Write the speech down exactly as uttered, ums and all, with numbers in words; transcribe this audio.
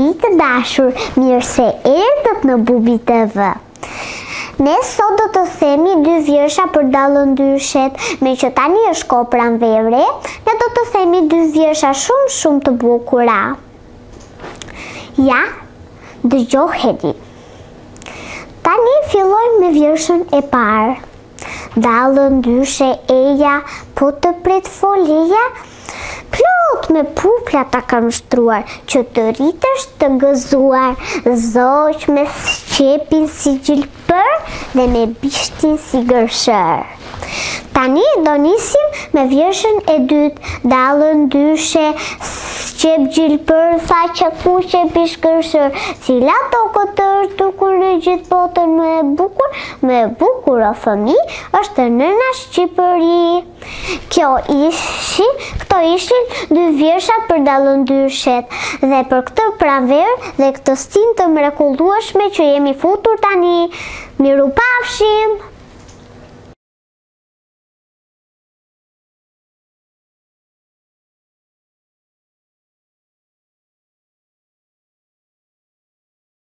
Miq të dashur, mirë se erdhët në Bubi T V. Ne sot do të themi dy vjersha për dallëndyshet, me që tani është kohë pranvere, ne do të themi dy vjersha shumë shumë të bukura. Ja, dëgjoheni. Tani fillojmë me vjershën e parë. Dallëndyshe eja, po të pret foleja, plot me pupla ta kam shtruar, që të rritësh të gëzuar, zoq me shqepin si gjilpër dhe me bishtin si gërshër. Tani do nisim me vjershën e dytë. Dallëndyshe, shqep gjilpër, sa që kuqe bish gërshër, cila tokë është dukur në gjithë botën më e bukur, më e bukur o fëmi, është nëna Shqipëri. Kjo ishi, këto ishin dy vjershat për dallëndyshet, dhe për këtë pranverë dhe këtë stin të mrekullueshme që jemi futur tani. Miru pafshim!